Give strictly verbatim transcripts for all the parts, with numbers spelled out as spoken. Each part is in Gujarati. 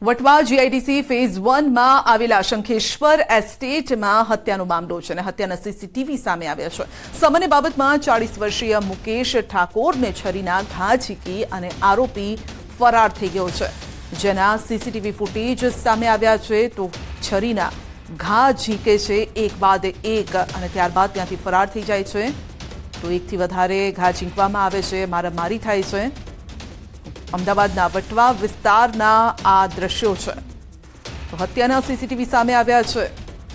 વટવા જીઆઈડીસી ફેઝ વન માં આવેલા શંખેશ્વર એસ્ટેટમાં હત્યાનો મામલો છે અને હત્યાના સીસીટીવી સામે આવ્યા છે। સામાન્ય બાબતમાં ચાલીસ વર્ષીય મુકેશ ઠાકોરને છરીના ઘા ઝીકી અને આરોપી ફરાર થઈ ગયો છે, જેના સીસીટીવી ફૂટેજ સામે આવ્યા છે। તો છરીના ઘા ઝીકે છે એક બાદ એક અને ત્યારબાદ ત્યાંથી ફરાર થઈ જાય છે। તો એકથી વધારે ઘા ઝીંકવામાં આવે છે, મારામારી થાય છે। અમદાવાદના વટવા વિસ્તારના આ દ્રશ્યો છે। તો હત્યાના સીસીટીવી સામે આવ્યા છે।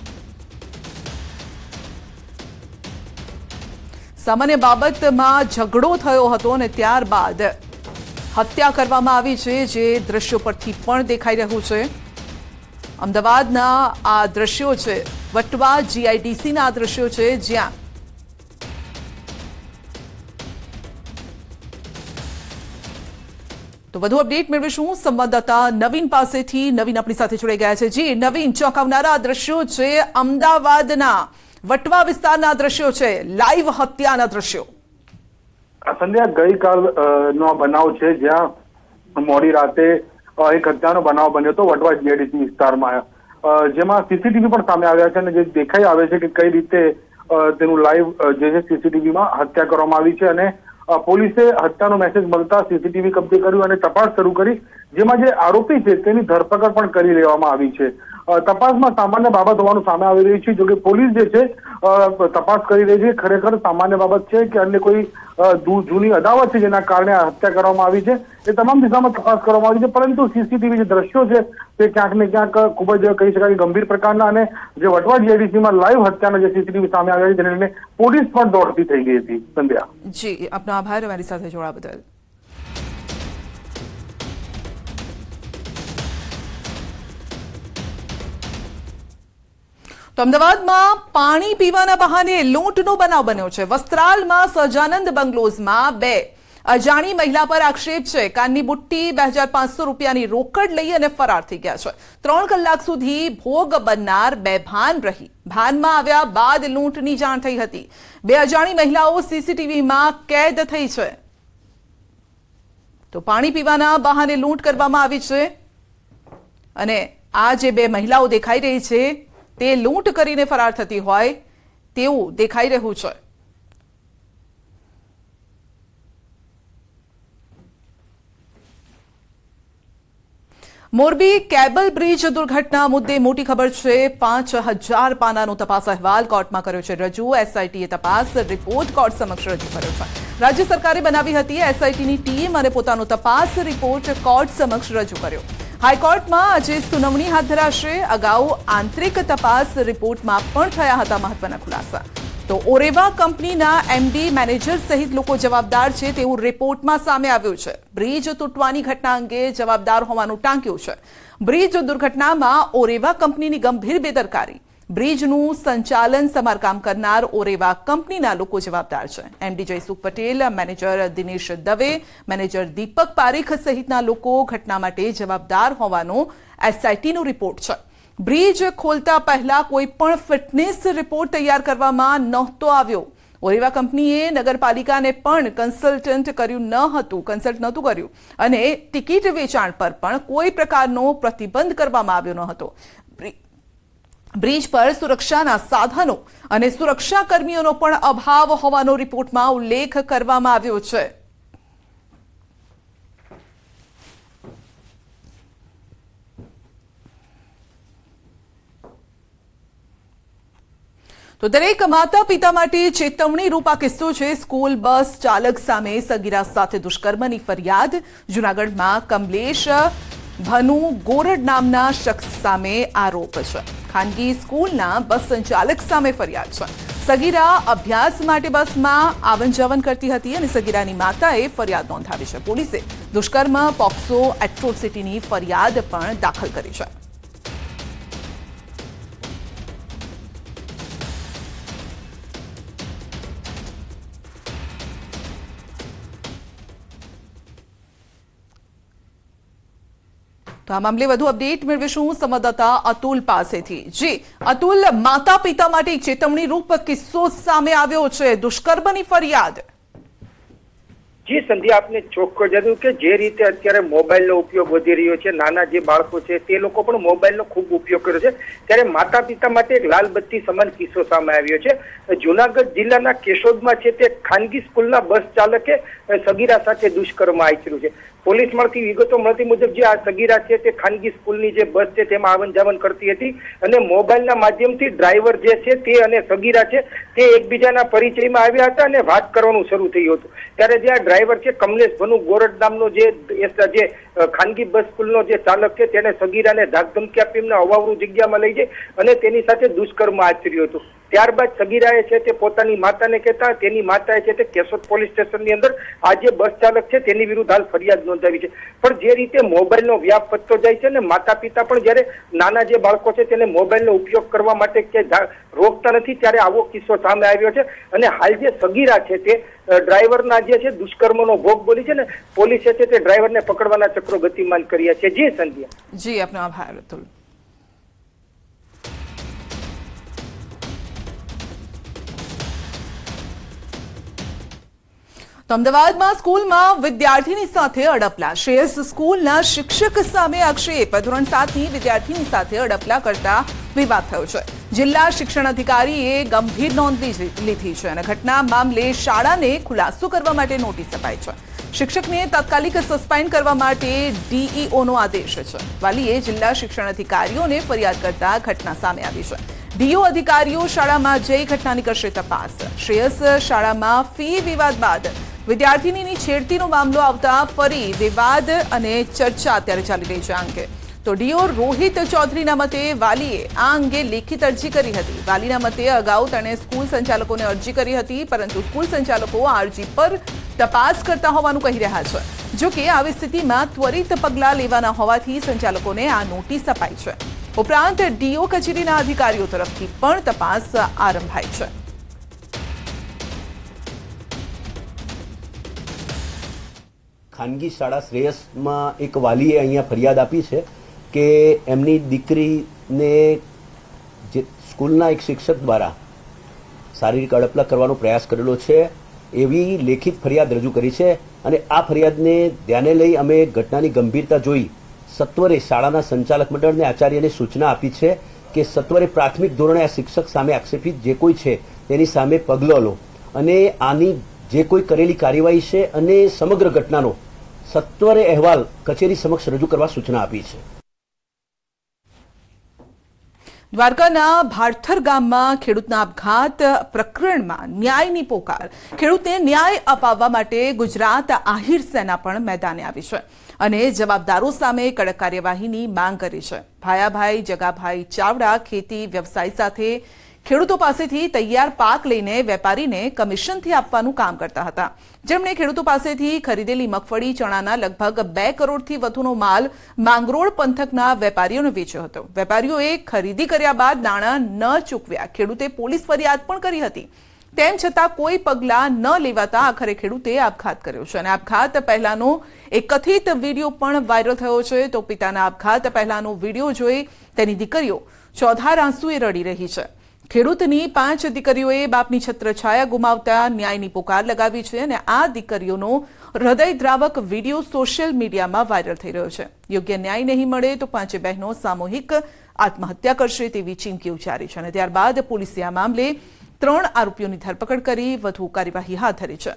સામાન્ય બાબતમાં ઝઘડો થયો હતો અને ત્યારબાદ હત્યા કરવામાં આવી છે, જે દ્રશ્યો પરથી પણ દેખાઈ રહ્યું છે। અમદાવાદના આ દ્રશ્યો છે, વટવા જીઆઈડીસીના આ દ્રશ્યો છે, જ્યાં તો વધુ અપડેટ મેળવીશું સંવાદદાતા નવીન પાસેથી। નવીન આપણી સાથે જોડાઈ ગયા છે। જી નવીન, ચોંકાવનારા દ્રશ્યો છે, અમદાવાદના વટવા વિસ્તારના દ્રશ્યો છે, લાઈવ હત્યાના દ્રશ્યો। સંધ્યા ગઈકાલ નો બનાવ છે, જ્યાં મોડી રાતે એક હત્યાનો બનાવ બન્યો હતો વટવા જીઆઈડીસી વિસ્તારમાં, જેમાં સીસીટીવી પણ સામે આવ્યા છે અને જે દેખાઈ આવે છે કે કઈ રીતે તેનું લાઈવ જે છે સીસીટીવીમાં હત્યા કરવામાં આવી છે અને પોલીસે હત્યાનો મેસેજ મળતા સીસીટીવી કબજે કર્યું અને તપાસ શરૂ કરી, જેમાં જે આરોપી છે તેની ધરપકડ પણ કરી લેવામાં આવી છે। તપાસમાં સામાન્ય બાબત હોવાનું સામે આવી રહ્યું છે, જોકે પોલીસ જે છે તપાસ કરી રહી છે ખરેખર સામાન્ય બાબત છે કે અન્ય કોઈ જૂની અદાવત છે જેના કારણે હત્યા કરવામાં આવી છે, એ તમામ દિશામાં તપાસ કરવામાં આવી છે। પરંતુ સીસીટીવી જે દ્રશ્યો છે તે ક્યાંક ને ક્યાંક ખૂબ જ કહી શકાય ગંભીર પ્રકારના અને જે વટવા જીઆઈડીસીમાં લાઈવ હત્યાના જે સીસીટીવી સામે આવ્યા છે તેને લઈને પોલીસ પણ દોડતી થઈ ગઈ હતી। સંધ્યા જી, આપનો આભાર અમારી સાથે જોડાવા બદલ। તો અમદાવાદમાં પાણી પીવાના બહાને લૂંટનો બનાવ બન્યો છે। વસ્ત્રાલમાં સહજાનંદ બંગલોઝમાં બે અજાણી મહિલા પર આક્ષેપ છે, કાનની બુટ્ટી બે હજાર પાંચસો રૂપિયાની રોકડ લઈ અને ફરાર થઈ ગયા છે। ત્રણ કલાક સુધી ભોગ બનનાર બેભાન રહી, ભાનમાં આવ્યા બાદ લૂંટની જાણ થઈ હતી। બે અજાણી મહિલાઓ સીસીટીવીમાં કેદ થઈ છે। તો પાણી પીવાના બહાને લૂંટ કરવામાં આવી છે અને આ જે બે મહિલાઓ દેખાઈ રહી છે તે લૂંટ કરીને ફરાર થતી હોય તેવું દેખાઈ રહ્યું છે। મોરબી કેબલ બ્રિજ દુર્ઘટના મુદ્દે મોટી ખબર છે। પાંચ હજાર પાનાનો તપાસ અહેવાલ કોર્ટમાં કર્યો છે રજૂ। એસઆઈટીએ તપાસ રિપોર્ટ કોર્ટ સમક્ષ રજૂ કર્યો છે। રાજ્ય સરકારે બનાવી હતી એસઆઈટીની ટીમ અને પોતાનો તપાસ રિપોર્ટ કોર્ટ સમક્ષ રજૂ કર્યો। હાઈકોર્ટમાં આજે સુનાવણી હાથ ધરાશે। અગાઉ આંતરિક તપાસ રિપોર્ટમાં પણ થયા હતા મહત્વના ખુલાસા। તો ઓરેવા કંપનીના એમડી, મેનેજર સહિત લોકો જવાબદાર છે તેવું રિપોર્ટમાં સામે આવ્યું છે। બ્રિજ તૂટવાની ઘટના અંગે જવાબદાર હોવાનું ટાંક્યું છે। બ્રિજ દુર્ઘટનામાં ઓરેવા કંપનીની ગંભીર બેદરકારી, બ્રિજનું સંચાલન સમારકામ કરનાર ઓરેવા કંપનીના લોકો જવાબદાર છે। MD Jaysukh Patel, manager Dinesh Dave, manager Deepak Parekh સહિતના લોકો ઘટના માટે જવાબદાર હોવાનો એસઆઈટીનો રિપોર્ટ છે। બ્રિજ ખોલતા પહેલા કોઈ પણ ફિટનેસ રિપોર્ટ તૈયાર કરવામાં નહોતો આવ્યો। ઓરેવા કંપનીએ નગરપાલિકાને પણ કન્સલ્ટન્ટ કર્યું ન હતું કન્સલ્ટ નહોતું કર્યું અને ટિકિટ વેચાણ પર પણ કોઈ પ્રકારનો પ્રતિબંધ કરવામાં આવ્યો ન હતો। બ્રિજ પર સુરક્ષાના સાધનો અને સુરક્ષા કર્મીઓનો પણ અભાવ હોવાનો રિપોર્ટમાં ઉલ્લેખ કરવામાં આવ્યો છે। તો દરેક માતા પિતા માટે ચેતવણી રૂપ આ કિસ્સો છે। સ્કૂલ બસ ચાલક સામે સગીરા સાથે દુષ્કર્મની ફરિયાદ। જૂનાગઢમાં કમલેશ ભનુ ગોરડ નામના શખ્સ સામે આરોપ છે। ખાનગી સ્કૂલના બસ સંચાલક સામે ફરિયાદ છે। સગીરા અભ્યાસ માટે બસમાં આવન જાવન કરતી હતી અને સગીરાની માતાએ ફરિયાદ નોંધાવી છે। પોલીસે દુષ્કર્મ પોક્સો એટ્રોસિટીની ફરિયાદ પણ દાખલ કરી છે। તો આ મામલે વધુ અપડેટ મેળવીશું સંવાદદાતા અતુલ પાસેથી। જી અતુલ, માતા પિતા માટે ચેતવણી રૂપ કિસ્સો સામે આવ્યો છે, દુષ્કર્મની ફરિયાદ। जी संध्या, आपने ચોખ્ખો જણાવ્યું કે જે રીતે અત્યારે મોબાઈલનો ઉપયોગ વધી રહ્યો છે, નાના જે બાળકો છે તે લોકો પણ મોબાઈલનો ખૂબ ઉપયોગ કરે છે, ત્યારે માતા પિતા માટે એક લાલ બત્તી સમાન કિસ્સો સામે આવ્યો છે. જુનાગઢ જિલ્લાના કેશોદમાં છે તે ખાનગી સ્કૂલના બસ ચાલકે સગીરા સાથે દુષ્કર્મ આચર્યું છે. પોલીસ મળતી વિગતો મળતી મુજબ જે આ સગીરા છે તે ખાનગી સ્કૂલની જે બસ છે તેમાં આવન જાવન કરતી હતી અને મોબાઈલના માધ્યમથી ડ્રાઈવર જે છે તે અને સગીરા છે તે એકબીજાના પરિચયમાં આવ્યા હતા અને વાત કરવાનું શરૂ થયું હતું. ત્યારે જે આ ડ્રાઈવર છે કમલેશ ભનુ ગોરડ નામનો જે જે ખાનગી બસ સ્કૂલનો જે ચાલક છે તેને સગીરાને ધાકધમકી આપી એમને અવાવરૂ જગ્યામાં લઈ જઈ અને તેની સાથે દુષ્કર્મ આચર્યું હતું. ત્યારબાદ સગીરાએ છે તે પોતાની માતાને કહેતા તેની માતાએ છે તે કેશોદ પોલીસ સ્ટેશનની અંદર આ જે બસ ચાલક છે તેની વિરુદ્ધ હાલ ફરિયાદ નોંધાવી છે. પણ જે રીતે મોબાઈલનો વ્યાપ વધતો જાય છે ને માતા પિતા પણ જ્યારે નાના જે બાળકો છે તેને મોબાઈલનો ઉપયોગ કરવા માટે કે રોકતા નથી, ત્યારે આવો કિસ્સો સામે આવ્યો છે. અને હાલ જે સગીરા છે તે ડ્રાઈવરના જે છે દુષ્કર્મનો ભોગ બોલી છે ને પોલીસે છે તે ડ્રાઈવરને પકડવાના ચક્રો ગતિમાન કર્યા છે. જી સંધ્યા. જી, આપનો આભાર અતુલ. તો અમદાવાદમાં સ્કૂલમાં વિદ્યાર્થીની સાથે અડપલા. શ્રેયસ સ્કૂલના શિક્ષક સામે આક્ષેપ. ધોરણ સાતની વિદ્યાર્થીની સાથે અડપલા કરતા વિવાદ થયો છે. જિલ્લા શિક્ષણ અધિકારીએ ગંભીર નોંધ લીધી છે અને ઘટના મામલે શાળાને ખુલાસો કરવા માટે નોટિસ અપાઈ છે. શિક્ષકને તાત્કાલિક સસ્પેન્ડ કરવા માટે ડીઈઓનો આદેશ છે. વાલીએ જિલ્લા શિક્ષણ અધિકારીઓને ફરિયાદ કરતા ઘટના સામે આવી છે. ડીઓ અધિકારીઓ શાળામાં જઈ ઘટનાની કરશે તપાસ. શ્રેયસ શાળામાં ફી વિવાદ બાદ વિદ્યાર્થીનીની છેડતીનો મામલો આવતા ફરી વિવાદ અને ચર્ચા અત્યારે ચાલી રહી છે. આ અંગે તો ડીઓ રોહિત ચૌધરીના મતે વાલીએ આ અંગે લેખિત અરજી કરી હતી. વાલીના મતે અગાઉ તેણે સ્કૂલ સંચાલકોને અરજી કરી હતી, પરંતુ સ્કૂલ સંચાલકો આ અરજી પર તપાસ કરતા હોવાનું કહી રહ્યા છે. જો કે આવી સ્થિતિમાં ત્વરિત પગલાં લેવાના હોવાથી સંચાલકોને આ નોટિસ અપાઈ છે. ઉપરાંત ડીઓ કચેરીના અધિકારીઓ તરફથી પણ તપાસ આરંભાઈ છે. ખાનગી શાળા શ્રેયસમાં એક વાલીએ અહીંયા ફરિયાદ આપી છે કે એમની દીકરીને જે સ્કૂલના એક શિક્ષક દ્વારા શારીરિક અડપલા કરવાનો પ્રયાસ કરેલો છે એવી લેખિત ફરિયાદ રજૂ કરી છે. અને આ ફરિયાદને ધ્યાને લઈ અમે ઘટનાની ગંભીરતા જોઈ સત્વરે શાળાના સંચાલક મંડળને આચાર્યને સૂચના આપી છે કે સત્વરે પ્રાથમિક ધોરણે આ શિક્ષક સામે આક્ષેપિત જે કોઈ છે તેની સામે પગલાં લો અને આની જે કોઈ કરેલી કાર્યવાહી છે અને સમગ્ર ઘટનાનો સત્વરે અહેવાલ કચેરી સમક્ષ રજૂ કરવા સૂચના આપી છે. દ્વારકાના ભાડથર ગામમાં ખેડૂતના આપઘાત પ્રકરણમાં ન્યાયની પોકાર. ખેડૂતને ન્યાય અપાવવા માટે ગુજરાત આહિર સેના પણ મેદાને આવી છે અને જવાબદારો સામે કડક કાર્યવાહીની માંગ કરી છે. ભાયાભાઈ જગાભાઈ ચાવડા ખેતી વ્યવસાય સાથે ખેડૂતો પાસેથી તૈયાર પાક લઈને વેપારીને કમિશનથી આપવાનું કામ કરતા હતા. જેમણે ખેડૂતો પાસેથી ખરીદેલી મગફળી ચણાના લગભગ બે કરોડથી વધુનો માલ માંગરોળ પંથકના વેપારીઓને વેચ્યો હતો. વેપારીઓએ ખરીદી કર્યા બાદ નાણાં ન ચૂકવ્યા. ખેડૂતે પોલીસ ફરિયાદ પણ કરી હતી. તેમ છતાં કોઈ પગલાં ન લેવાતા આખરે ખેડૂતે આપઘાત કર્યો છે અને આપઘાત પહેલાનો એક કથિત વિડીયો પણ વાયરલ થયો છે. તો પિતાના આપઘાત પહેલાનો વિડીયો જોઈ તેની દીકરીઓ ચોધાર આંસુએ રડી રહી છે. ખેડૂતની પાંચ દીકરીઓએ બાપની છત્રછાયા ગુમાવતા ન્યાયની પોકાર લગાવી છે અને આ દીકરીઓનો હૃદયદ્રાવક વિડીયો સોશિયલ મીડિયામાં વાયરલ થઈ રહ્યો છે. યોગ્ય ન્યાય નહીં મળે તો પાંચે બહેનો સામૂહિક આત્મહત્યા કરશે તેવી ચીમકી ઉચ્ચારી છે અને ત્યારબાદ પોલીસે આ મામલે ત્રણ આરોપીઓની ધરપકડ કરી વધુ કાર્યવાહી હાથ ધરી છે.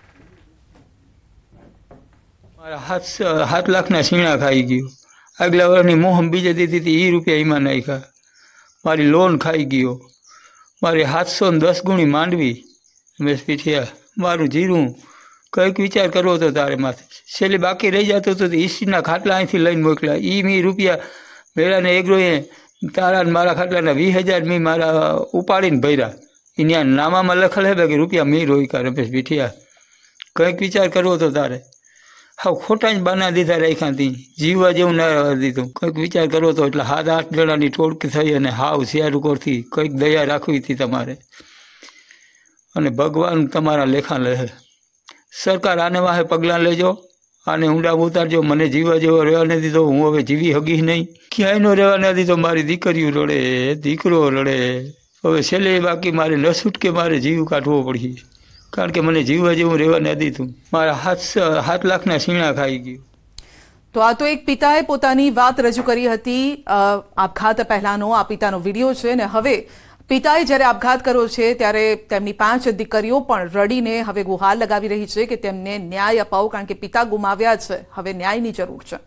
સાત લાખના સીણા ખાઈ ગયું. આગલા વર્ષની મોહમ બીજે દીધી હતી એ રૂપિયા એમાં નાખ્યા. મારી લોન ખાઈ ગયો. મારી સાતસો ને દસ ગુણી માંડવી મેં પીઠ્યા. મારું જીરું કંઈક વિચાર કરવો હતો તારે માથે. છેલ્લે બાકી રહી જતો હતો ઈસ્ટીના ખાટલા અહીંથી લઈને મોકલ્યા. એ મેં રૂપિયા મેળાને એગ્રોએ તારા મારા ખાટલાના વીસ હજાર મેં મારા ઉપાડીને ભર્યા. અહીંયા નામામાં લખેલ હે કે રૂપિયા મેં રોક્યા રમેશ પીઠિયા. કંઈક વિચાર કરવો હતો તારે. હા ખોટા જ બાના દીધા રાખ્યા હતી. જીવવા જેવું ના રહેવા દીધું. કંઈક વિચાર કરવો હતો એટલે સાત આઠ જણાની ટોળકી થઈ અને હાવ શિયાર ઉપરથી કંઈક દયા રાખવી હતી તમારે અને ભગવાન તમારા લેખા લે. સરકાર આને વાહે પગલાં લેજો, આને ઊંડા ઉતારજો. મને જીવવા જેવો રહેવા નથી દીધો. હું હવે જીવી હગી નહીં. ક્યાંય નો રહેવા નથી દીધો. મારી દીકરીઓ રડે, દીકરો રડે. હવે છેલ્લે બાકી મારે ન છૂટકે મારે જીવ કાઢવો પડી. કારણ કે મને જીવવા જેવું રહેવા ન દીધું. મારા હાથ સાત લાખના સીણા ખાઈ ગયું. તો આ તો એક પિતાએ પોતાની વાત રજૂ કરી હતી આપઘાત પહેલાનો. આ પિતાનો વિડીયો છે ને હવે પિતાએ જ્યારે આપઘાત કર્યો છે ત્યારે તેમની પાંચ દીકરીઓ પણ રડીને હવે ગુહાર લગાવી રહી છે કે તેમને ન્યાય અપાવો, કારણ કે પિતા ગુમાવ્યા છે, હવે ન્યાયની જરૂર છે.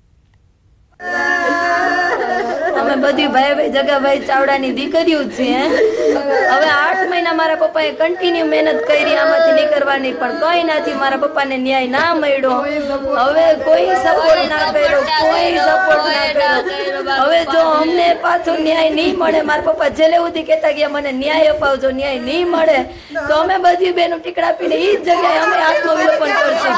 અમે બધી ભાઈ ભાઈ જગાભાઈ ચાવડાની દીકરીઓ છીએ. હવે આઠ મહિના મારા પપ્પાએ કન્ટિન્યુ મહેનત કરી આમાંથી નીકળવાની, પણ કઈ નથી. મારા પપ્પાને ન્યાય ના મળ્યો. હવે કોઈ સપોર્ટ ના કર્યો, કોઈ સપોર્ટ ના કર્યો. હવે જો અમને પાછો ન્યાય નહીં મળે, મારા પપ્પા છેલ્લે સુધી કહેતા ગયા મને ન્યાય અપાવજો, ન્યાય નહીં મળે તો અમે બધી બેનો ટીકડા પીને એ જ જગ્યાએ અમે આત્મવિલોપન કરશું.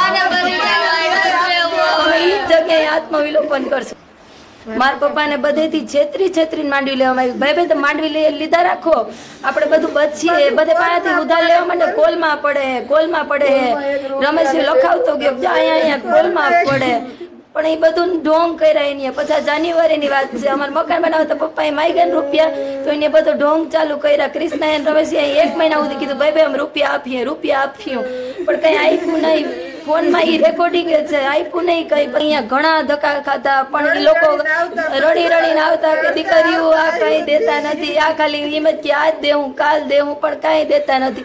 અમે એ જ જગ્યાએ આત્મવિલોપન કરશું. મારા પપ્પાને બધેથી છેતરી છેતરીને માંડવી લેવામાં આવી. ભાઈ ભાઈ તો માંડવી લઈ લીધા રાખો, આપણે બધું બચીએ, બધે પાયાથી ઉધાર લેવા માટે કોલમાં પડે કોલમાં પડે. રમેશ લખાવતો ગયો અહીંયા અહીંયા કોલમાં પડે, પણ એ બધું ઢોંગ કર્યા એની. પછી જાન્યુઆરીની વાત છે, અમારે મકાન બનાવતા પપ્પાએ માગ્યા રૂપિયા તો એને બધો ઢોંગ ચાલુ કર્યા. કૃષ્ણા રમેશ એક મહિના સુધી કીધું ભાઈ ભાઈ અમે રૂપિયા આપીએ રૂપિયા આપીએ, પણ કઈ આપ્યું નહીં. ફોનમાં ઈ રેકોર્ડિંગ છે, આપ્યું નહીં કઈ. અહીંયા ઘણા ધક્કા ખાતા, પણ એ લોકો રડી રડીને આવતા કે દીકરીઓ આ કઈ દેતા નથી, આ ખાલી એમ જ કે આજ દેવું કાલ દેવું, પણ કઈ દેતા નથી.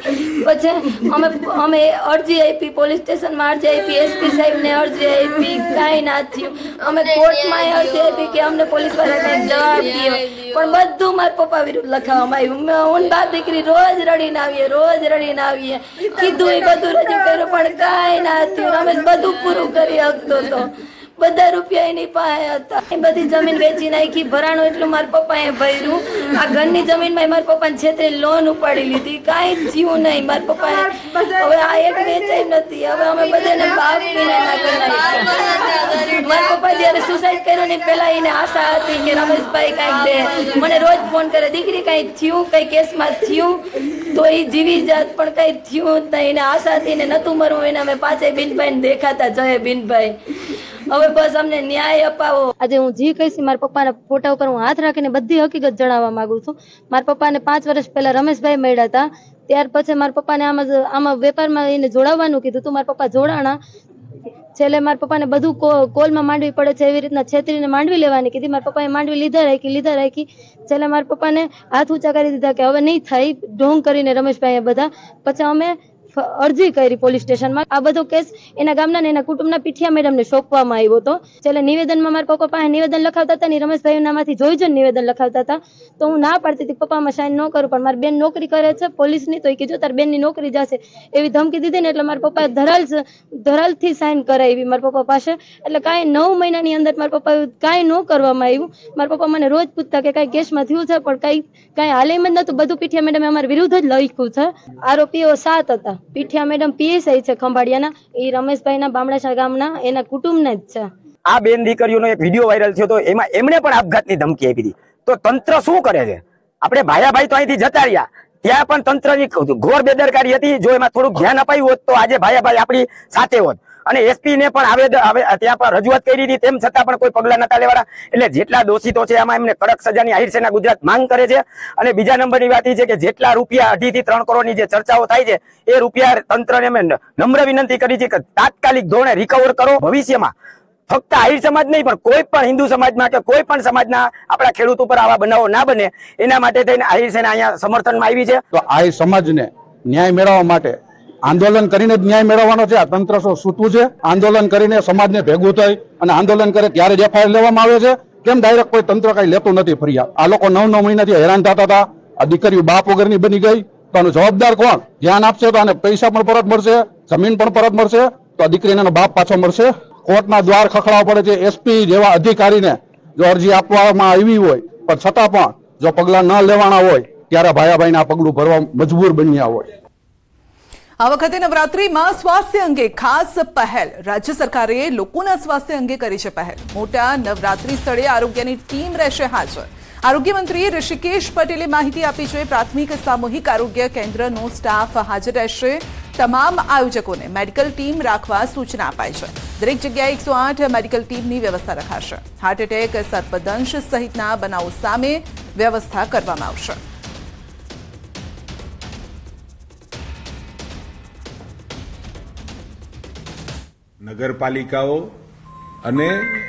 પછી અમે અમે અરજી આપી, પોલીસ સ્ટેશનમાં અરજી આપી, એસપી સાહેબને અરજી આપી, કાંઈ ના થયું. અમે કોર્ટમાં અરજી આપી કે અમને પોલીસ વાળા કંઈક જવાબ દો, પણ બધું મારા પપ્પા વિરુદ્ધ લખાવવામાં આવ્યું. હું બાપ દીકરી રોજ રડીને આવીએ રોજ રડીને આવીએ, કીધું એ બધું રજૂ કર્યું પણ કાંઈ ના. રમેશ બધું પૂરું કરી શકતો હતો, બધા રૂપિયા એની પાસે હતા. એ બધી જમીન વેચી નાખી, ભરાણું એટલું મારા પપ્પાએ ભર્યું. આ ઘરની જમીનમાં મારા પપ્પાને છેતરે લોન ઉપાડી લીધી, કાંઈ થયું નહીં મારા પપ્પાએ. હવે આ એક વેચાઈ નથી, હવે અમે બધાને બાપ વિના કરી નાખ્યા. મારા પપ્પા જયારે સુસાઇડ કર્યો ને પેલા એને આશા હતી કે રમેશભાઈ કાંઈક દે. મને રોજ ફોન કરે દીકરી કાંઈ થયું, કઈ કેસમાં થયું તો એ જીવી જાત, પણ કઈ થયું જ નહીં. એને આશા હતી ને નતું મરવું. એને અમે પાંચે બિનભાઈ દેખાતા જય બિનભાઈ. હવે બસ અમને ન્યાય અપાવો. આજે હું જી કહીશ મારા પપ્પાના ફોટા ઉપર હું હાથ રાખીને બધી હકીકત જણાવવા માંગુ છું. મારા પપ્પાને પાંચ વર્ષ પહેલા રમેશભાઈ મળ્યા હતા, ત્યાર પછી મારા પપ્પાને આમાં આમાં વેપારમાં એને જોડાવવાનું કીધું હતું. મારા પપ્પા જોડાણા. છેલ્લે મારા પપ્પાને બધું કોલમાં માંડવી પડે છે એવી રીતના છેતરીને માંડવી લેવાની કીધી. મારા પપ્પાએ માંડવી લીધા રાખી લીધા રાખી છેલ્લે મારા પપ્પાને હાથ ઊંચા કરી દીધા કે હવે નહીં થાય, ઢોંગ કરીને રમેશભાઈ બધા. પછી અમે અરજી કરી પોલીસ સ્ટેશનમાં. આ બધો કેસ એના ગામના ને એના કુટુંબના પીઠિયા મેડમને સોંપવામાં આવ્યો હતો. છેલ્લે નિવેદનમાં મારા પપ્પા પાસે નિવેદન લખાવતા હતા ને રમેશભાઈનામાંથી જોઈ જોઈને નિવેદન લખાવતા હતા. તો હું ના પાડતી હતી પપ્પામાં સાઈન ન કરું, પણ મારી બેન નોકરી કરે છે પોલીસની, તો એ કીધું તાર બેનની નોકરી જશે એવી ધમકી દીધી ને એટલે મારા પપ્પાએ ધરાલ ધરાલથી સાઈન કરાવી મારા પપ્પા પાસે. એટલે કાંઈ નવ મહિનાની અંદર મારા પપ્પા કાંઈ ન કરવામાં આવ્યું. મારા પપ્પા મને રોજ પૂછતા કે કાંઈ કેસમાં થયું છે, પણ કાંઈ કાંઈ હાલે એમ જ નતું. બધું પીઠિયા મેડમે અમારા વિરુદ્ધ જ લખ્યું છે. આરોપીઓ સાત હતા. પીઠિયા મેડમ પીએસઆઈ છે ખંભાળિયાના, એ રમેશભાઈના બામણાસા ગામના એના કુટુંબના જ છે. આ બેન દીકરીઓનો એક વિડીયો વાયરલ થયો તો એમાં એમણે પણ આપઘાતની ધમકી આપી હતી. તો તંત્ર શું કરે છે? આપણે ભાયાભાઈ તો અહીંથી જતા રહ્યા, ત્યાં પણ તંત્રની ઘોર બેદરકારી હતી. જો એમાં થોડુંક ધ્યાન અપાયું હોત તો આજે ભાયાભાઈ આપણી સાથે હોત. અને એસપી ને પણ આવેદન ત્યાં પર રજૂઆત કરી હતી, તેમ છતાં પણ કોઈ પગલા નતા લેવાના. એટલે જેટલા દોષિતો છે એમાં એમને કડક સજાની આહિર સેના ગુજરાત માંગ કરે છે. અને બીજા નંબરની વાત એ છે કે જેટલા રૂપિયા અઢી થી ત્રણ કરોડની જે ચર્ચાઓ થાય છે એ રૂપિયા તંત્રને અમે નમ્ર વિનંતી કરી છે કે તાત્કાલિક ધોરણે રિકવર કરો. ભવિષ્યમાં ફક્ત આહિર સમાજ નહીં પણ કોઈ પણ હિન્દુ સમાજમાં કે કોઈ પણ સમાજના આપણા ખેડૂત ઉપર આવા બનાવો ના બને એના માટે થઈને આહિર સેના અહીંયા સમર્થનમાં આવી છે. તો આહિર સમાજને ન્યાય મેળવવા માટે આંદોલન કરીને જ ન્યાય મેળવવાનો છે. આ તંત્ર શું સૂતું છે? આંદોલન કરીને સમાજને ભેગું થઈ અને આંદોલન કરે ત્યારે જ એફઆઈઆર લેવામાં આવે છે. કેમ ડાયરેક્ટ કોઈ તંત્ર કઈ લેતું નથી ફરિયાદ? આ લોકો નવ નવ મહિનાથી હેરાન થતા હતા. આ દીકરીઓ બાપ વગરની બની ગઈ, તો આનો જવાબદાર કોણ? ધ્યાન આપશે તો આને પૈસા પણ પરત મળશે, જમીન પણ પરત મળશે, તો આ દીકરીનો બાપ પાછો મળશે. કોર્ટના દ્વાર ખખડાવવા પડે છે. એસપી જેવા અધિકારીને જો અરજી આપવામાં આવી હોય પણ છતાં પણ જો પગલા ન લેવાના હોય ત્યારે ભાયાભાઈને આ પગલું ભરવા મજબૂર બન્યા હોય. આ વખતે નવરાત્રીમાં સ્વાસ્થ્ય અંગે ખાસ પહેલ. રાજ્ય સરકારે લોકોના સ્વાસ્થ્ય અંગે કરી છે પહેલ. મોટા નવરાત્રી સ્થળે આરોગ્યની ટીમ રહેશે હાજર. આરોગ્ય મંત્રી ઋષિકેશ પટેલે માહિતી આપી છે. પ્રાથમિક સામૂહિક આરોગ્ય કેન્દ્રનો સ્ટાફ હાજર રહેશે. તમામ આયોજકોને મેડિકલ ટીમ રાખવા સૂચના અપાઈ છે. દરેક જગ્યાએ એકસો આઠ મેડિકલ ટીમની વ્યવસ્થા રખાશે. હાર્ટ એટેક, સર્પદંશ સહિતના બનાવો સામે વ્યવસ્થા કરવામાં આવશે. નગરપાલિકાઓ અને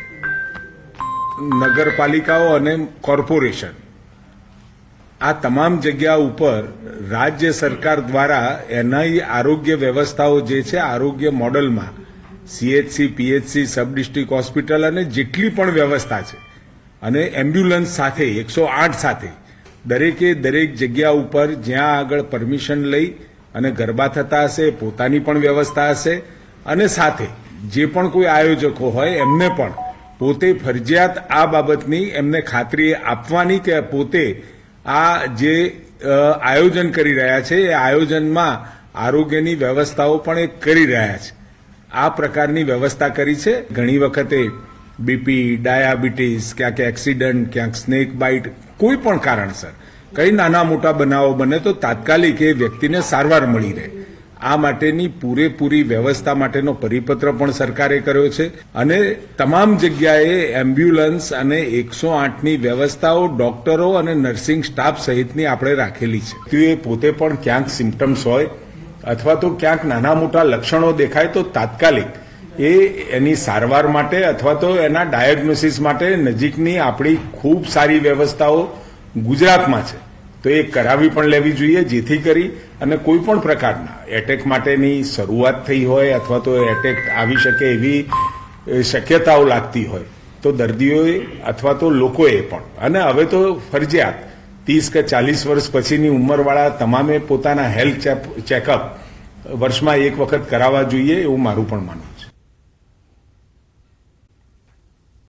નગરપાલિકાઓ અને કોર્પોરેશન આ તમામ જગ્યા ઉપર રાજ્ય સરકાર દ્વારા એના આરોગ્ય વ્યવસ્થાઓ જે છે આરોગ્ય મોડલમાં CHC PHC sub district hospital અને જેટલી પણ વ્યવસ્થા છે અને એમ્બ્યુલન્સ સાથે એકસો આઠ સાથે દરેકે દરેક જગ્યા ઉપર જ્યાં આગળ પરમિશન લઈ અને ગરબા થતા હશે પોતાની પણ વ્યવસ્થા હશે અને સાથે જે પણ કોઈ આયોજકો હોય એમને પણ પોતે ફરજિયાત આ બાબતની એમને ખાતરી આપવાની કે પોતે આ જે આયોજન કરી રહ્યા છે એ આયોજનમાં આરોગ્યની વ્યવસ્થાઓ પણ એ કરી રહ્યા છે. આ પ્રકારની વ્યવસ્થા કરી છે. ઘણી વખતે બીપી, ડાયાબિટીસ, ક્યાંક એક્સિડન્ટ, ક્યાંક સ્નેક બાઇટ, કોઈ પણ કારણસર કઈ નાના મોટા બનાવો બને તો તાત્કાલિક એ વ્યક્તિને સારવાર મળી રહે આ માટેની પૂરેપૂરી વ્યવસ્થા માટેનો પરિપત્ર પણ સરકારે કર્યો છે અને તમામ જગ્યાએ એમ્બ્યુલન્સ અને એકસો આઠની વ્યવસ્થાઓ ડોક્ટરો અને નર્સિંગ સ્ટાફ સહિતની આપણે રાખેલી છે. એ પોતે પણ ક્યાંક સિમ્પટમ્સ હોય અથવા તો ક્યાંક નાના મોટા લક્ષણો દેખાય તો તાત્કાલિક એ એની સારવાર માટે અથવા તો એના ડાયગ્નોસિસ માટે નજીકની આપણી ખૂબ સારી વ્યવસ્થાઓ ગુજરાતમાં છે તો એ કરાવી પણ લેવી જોઈએ જેથી કરી અને કોઈ પણ પ્રકારના એટેક માટેની શરૂઆત થઈ હોય અથવા તો એટેક આવી શકે એવી શક્યતાઓ લાગતી હોય તો દર્દીઓએ અથવા તો લોકોએ પણ અને હવે તો ફરજિયાત ત્રીસ કે ચાલીસ વર્ષ પછીની ઉંમરવાળા તમામે પોતાના હેલ્થ ચેકઅપ વર્ષમાં એક વખત કરાવવા જોઈએ એવું મારું પણ માનવું.